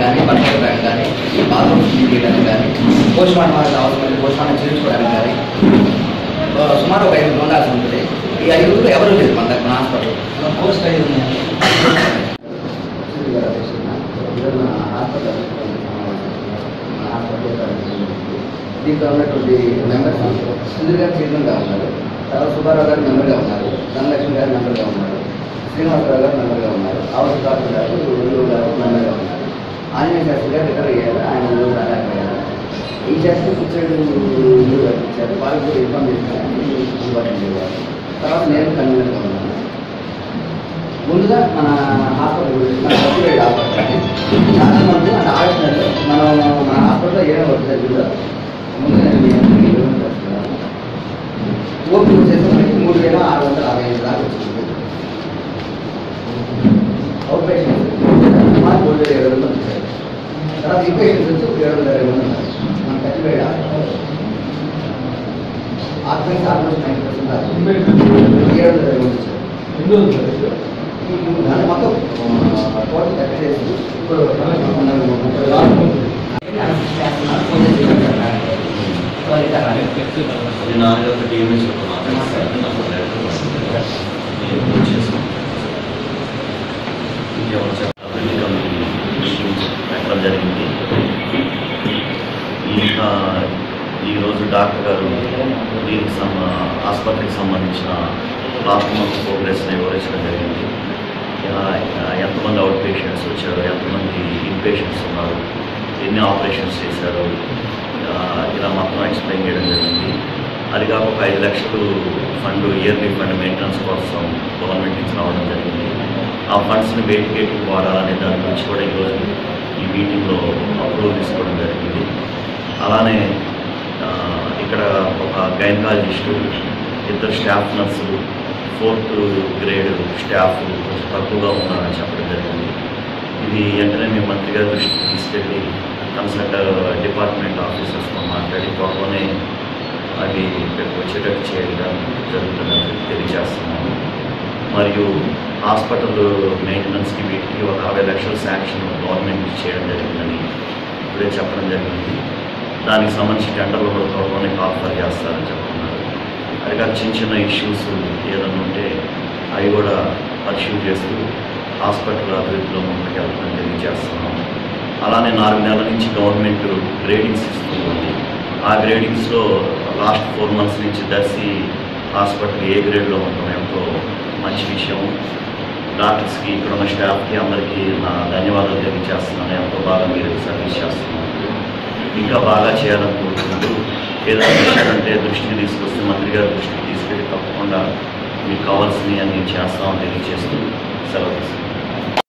కానీ బట్టలు పెట్టడానికి కానీ బాత్రూమ్ తీయడానికి కానీ పోస్ట్మార్టం అవసరం పోస్ట్మార్టం చేయించుకోవడానికి కానీ సుమారు ఒక 5 ఉండాల్సి ఉంటుంది. ఈ 5 ఎవరు లేదు మన దగ్గర హాస్పిటల్ పోస్ట్ 5 ఉన్నాయి. దీంట్లో ఉన్నటువంటి మెంబర్స్ సుందర్ గారు చైర్మన్గా ఉన్నారు, తర్వాత సుబ్బారావు గారు మెంబర్గా ఉన్నారు, ధనలక్ష్మి గారు మెంబర్గా ఉన్నారు, శ్రీనివాసరావు గారు మెంబర్గా ఉన్నారు, ఆవస్ డాక్టర్ గారు వెలుగు గారు మెంబర్గా ఉన్నారు, ఆంజనేయ శాస్త్రి గారు రిటైర్ అయ్యారు, ఆయన రాలేకపోయారు. ఈ శాస్త్రి కూర్చోడు ఇచ్చారు, వాళ్ళకి కూడా ఇన్ఫార్మ్ చేస్తున్నారు. తర్వాత నేను కన్వీనర్గా ఉన్నాను. ముందుగా మన హాస్పిటల్ గురించి మన సర్టిఫైడ్ హాస్పిటల్ చాలా మంది అంటే ఆడిషనల్ మన హాస్పిటల్లో ఏమేమి వర్క్ జరిగిందో ముందుగా ఓపీ వచ్చేసి మనకి 3,665 దాకా వచ్చింది. అవుట్ పేషెంట్స్ సుమారు 3,700 వచ్చారు. తర్వాత ఇన్ పేషెంట్స్ వచ్చి 720 మంది ఉన్నారు. మన సర్టిఫైడ్ హాస్పిటల్ ఆక్యుపెన్స్ ఆల్మోస్ట్ 90% దాకా 720 మంది వచ్చారు. మొత్తం టోటల్ 30 డేస్ ఇప్పుడు పెట్టడం జరిగింది. ఇంకా ఈరోజు డాక్టర్ గారు దీనికి ఆసుపత్రికి సంబంధించిన లాస్ట్ మంత్ ప్రోగ్రెస్ని వివరించడం జరిగింది. ఎంతమంది అవుట్ పేషెంట్స్ వచ్చారు, ఎంతమంది ఇన్ పేషెంట్స్ ఉన్నారు, ఎన్ని ఆపరేషన్స్ చేశారు, ఇలా మొత్తం ఎక్స్ప్లెయిన్ చేయడం జరిగింది. అది కాక ఒక 5 లక్షలు ఫండ్ ఇయర్లీ ఫండ్ మెయింటెనెన్స్ కోసం గవర్నమెంట్ నుంచి రావడం జరిగింది. ఆ ఫండ్స్ని వేటికి వాడాలనే దాని గురించి కూడా ఈరోజు ఈ మీటింగ్లో అప్రూవ్ తీసుకోవడం జరిగింది. అలానే ఇక్కడ ఒక గైనకాలజిస్టు, 2 స్టాఫ్ నర్సులు, 4th గ్రేడ్ స్టాఫ్ కొంచెం తక్కువగా ఉన్నారని చెప్పడం జరిగింది. ఇది వెంటనే మేము మంత్రి గారి దృష్టికి తీసుకెళ్ళి కన్సల్ట్ డిపార్ట్మెంట్ ఆఫీసర్స్తో మాట్లాడి త్వరలోనే అవి ఇక్కడికి వచ్చేటట్టు చేయడం జరుగుతుందని తెలియజేస్తున్నాము. మరియు హాస్పిటల్ మెయింటెనెన్స్కి వీటికి ఒక 60 లక్షల శాంక్షన్ గవర్నమెంట్ చేయడం జరిగిందని ఇప్పుడే చెప్పడం జరిగింది. దానికి సంబంధించి టెండర్లు కూడా త్వరలోనే కాల్ఫర్ చేస్తారని చెప్తున్నారు. అది కాక చిన్న ఇష్యూస్ ఏదైనా ఉంటే అవి కూడా పర్స్యూ చేస్తూ హాస్పిటల్ అభివృద్ధిలో ముందుకు వెళ్తామని తెలియజేస్తున్నాము. అలానే 4 నెలల నుంచి గవర్నమెంట్ గ్రేడింగ్స్ ఇస్తుంది. ఆ గ్రేడింగ్స్లో లాస్ట్ 4 మంత్స్ నుంచి దర్శి హాస్పిటల్ ఏ గ్రేడ్లో ఉండడం ఎంతో మంచి విషయం. డాక్టర్స్కి, ఇక్కడ ఉన్న స్టాఫ్కి అందరికీ నా ధన్యవాదాలు తెలియజేస్తున్నాను. ఎంతో బాగా మీరు సర్వీస్ చేస్తున్నారు. ఇంకా బాగా చేయాలనుకుంటున్నారు. ఏదైనా విషయాలు అంటే దృష్టికి తీసుకొస్తే మంత్రి గారి దృష్టికి తీసుకెళ్ళి తప్పకుండా మీకు కావాల్సినవి అన్ని చేస్తామని తెలియజేస్తూ సెలవు తీసుకుంటాం.